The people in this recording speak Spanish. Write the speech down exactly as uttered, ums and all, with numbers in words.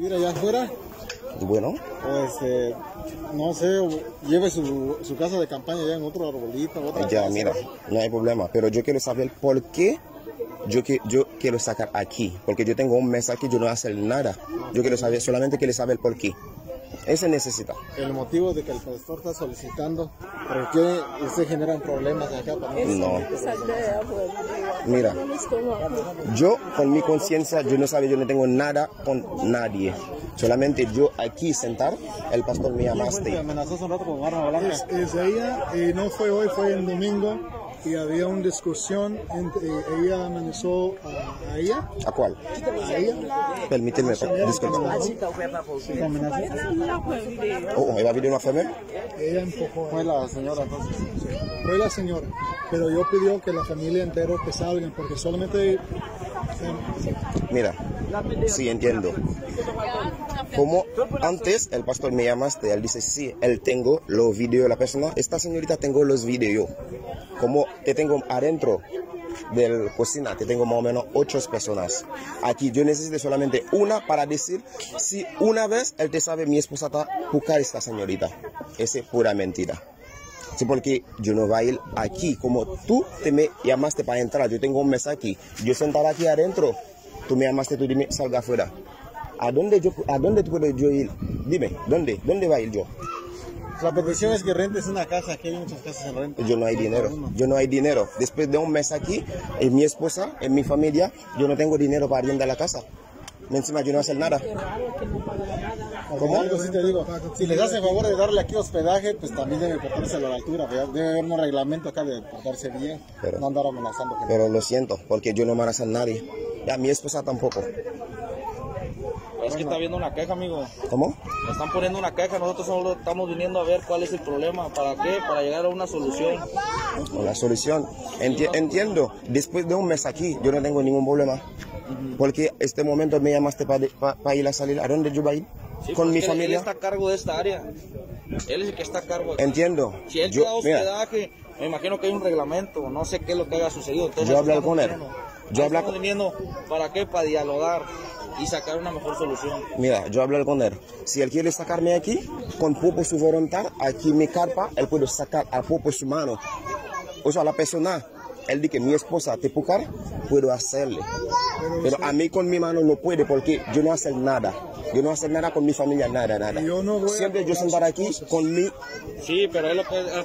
vivir allá afuera. Bueno. Pues, eh, no sé, lleve su, su casa de campaña allá en otro arbolito, otra Ya, casa. mira, no hay problema, pero yo quiero saber por qué yo, que, yo quiero sacar aquí, porque yo tengo un mes aquí, yo no voy a hacer nada. Yo quiero saber, solamente quiero saber por qué. Ese necesita. El motivo de que el pastor está solicitando, ¿por qué se generan problemas acá? Para no. Mira, yo con mi conciencia, yo no sabía, yo no tengo nada con nadie. Solamente yo aquí sentar, el pastor me llamaste. ¿Te amenazó hace un rato con arma blanca? Es, es ella, eh, no fue hoy, fue el domingo, y había una discusión entre ella amenazó a, a ella. ¿A cuál? A ella. Permíteme, disculpa. Oh, ¿iba a venir una enfermera? Ella empujó. Fue la señora entonces. Fue la señora. Pero yo pidió que la familia entera que salgan, porque solamente... Mira, sí entiendo. Como antes el pastor me llamaste, él dice, sí, él tengo los videos de la persona. Esta señorita tengo los videos. Como te tengo adentro de la cocina, te tengo más o menos ocho personas. Aquí yo necesito solamente una para decir si una vez él te sabe mi esposa está buscar a esta señorita. Esa es pura mentira. Sí, porque yo no voy a ir aquí. Como tú te me llamaste para entrar, yo tengo un mes aquí. Yo sentada aquí adentro, tú me llamaste, tú dime, salga afuera. ¿A dónde yo, a dónde puedo yo ir? Dime, ¿dónde? ¿Dónde va a ir yo? La petición es que rentes una casa, aquí hay muchas casas en renta. Yo no hay dinero, yo no hay dinero. Después de un mes aquí, en mi esposa, en mi familia, yo no tengo dinero para arrendar la casa. Encima yo no voy a hacer nada. Como algo sí te digo, si les hace favor de darle aquí hospedaje, pues también debe portarse a la altura, ¿verdad? Debe haber un reglamento acá de portarse bien, pero, no andar amenazando. Gente. Pero lo siento, porque yo no me voy a hacer nadie. Ya mi esposa tampoco. Es que está viendo una queja, amigo. ¿Cómo? Le están poniendo una queja, nosotros solo estamos viniendo a ver cuál es el problema, para qué, para llegar a una solución. La solución, Enti entiendo, después de un mes aquí, yo no tengo ningún problema. Porque este momento me llamaste para pa, pa ir a salir. ¿A dónde yo voy a ir? Sí, con mi él, familia. Él está a cargo de esta área. Él es el que está a cargo. Entiendo. Si él yo, te da hospedaje, mira, me imagino que hay un reglamento. No sé qué es lo que haya sucedido. Entonces, yo hablé con él. Yo hablé con viniendo, ¿para qué? Para dialogar y sacar una mejor solución. Mira, yo hablé con él. Si él quiere sacarme aquí, con poco su voluntad, aquí mi carpa, él puede sacar a poco su mano. O sea, la persona, él dice que mi esposa te pucar, puedo hacerle. Pero a mí con mi mano no puede porque yo no hacer nada. Yo no hacer nada con mi familia, nada, nada. Yo no voy Siempre yo sentar aquí con mi... Sí, pero es lo que,